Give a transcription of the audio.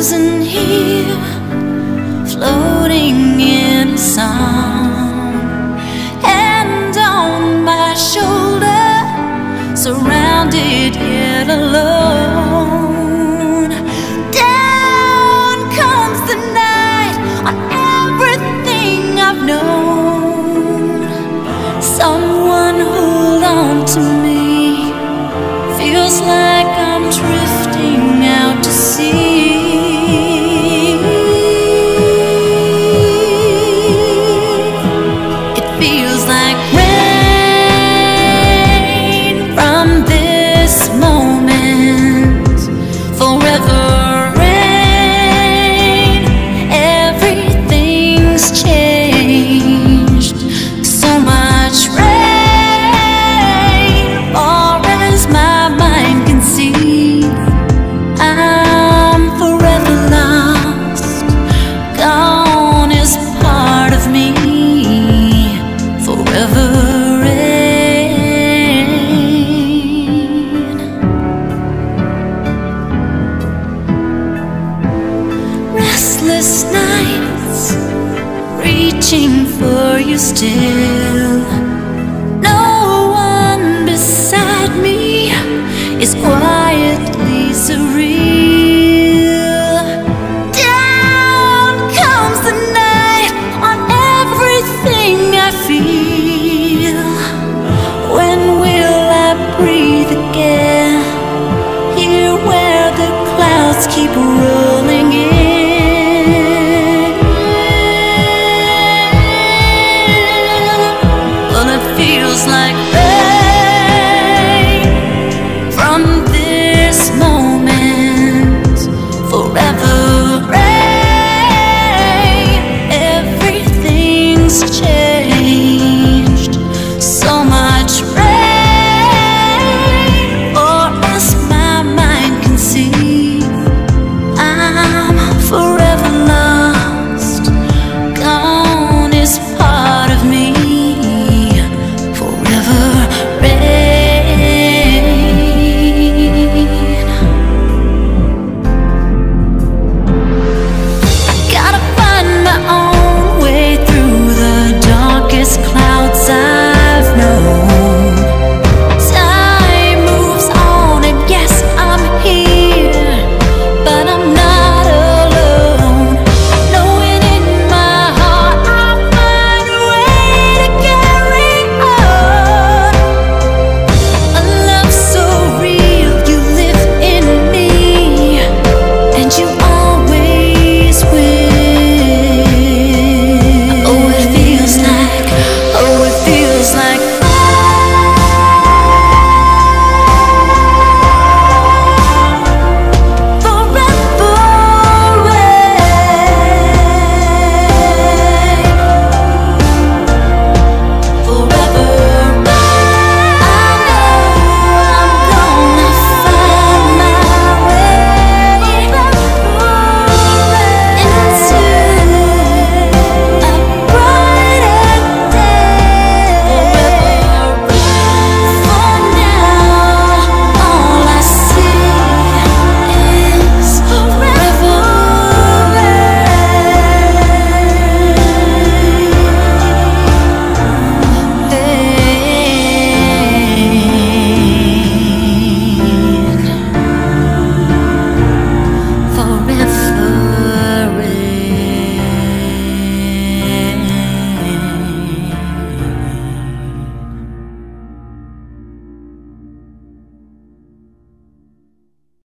frozen here, floating in song, hand on my shoulder, surrounded yet alone. Down comes the night on everything I've known. Someone hold on to me, feels like I'm drifting out to sea. It feels like rain from this moment, forever rain. Everything's changed, so much rain, far as my mind can see. I'm forever lost, gone is part of me, forever rain. Restless nights, reaching for you still.